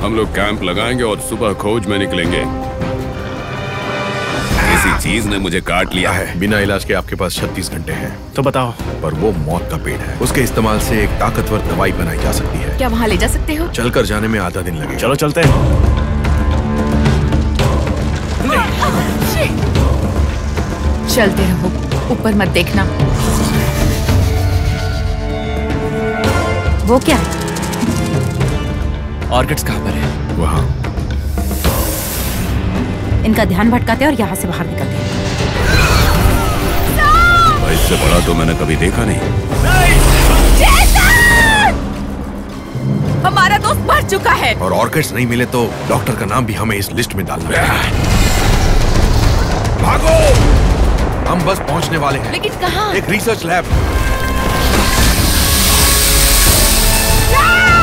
हम लोग कैंप लगाएंगे और सुबह खोज में निकलेंगे। किसी चीज ने मुझे काट लिया है। बिना इलाज के आपके पास 36 घंटे हैं। तो बताओ। पर वो मौत का पेड़ है, उसके इस्तेमाल से एक ताकतवर दवाई बनाई जा सकती है। क्या वहाँ ले जा सकते हो? चलकर जाने में आधा दिन लगेगा। चलो चलते हैं। चलते रहो, ऊपर मत देखना। वो क्या है? ऑर्किड्स कहाँ पर है? वहाँ। इनका ध्यान भटकाते और यहाँ से बाहर निकलते हैं। इससे बड़ा तो मैंने कभी देखा नहीं। हमारा दोस्त मर चुका है। और ऑर्किड्स नहीं मिले तो डॉक्टर का नाम भी हमें इस लिस्ट में डालना है। भागो! हम बस पहुंचने वाले हैं। लेकिन कहाँ? एक रिसर्च लैब।